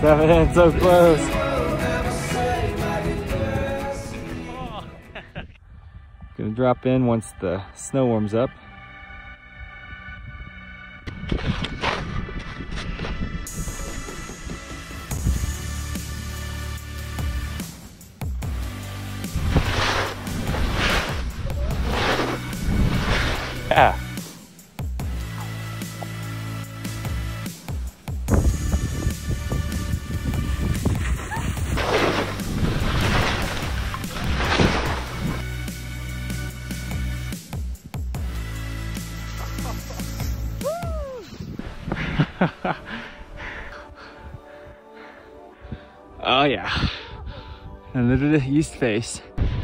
Coming in so close. Gonna drop in once the snow warms up. Yeah. Oh yeah, and look at the east face.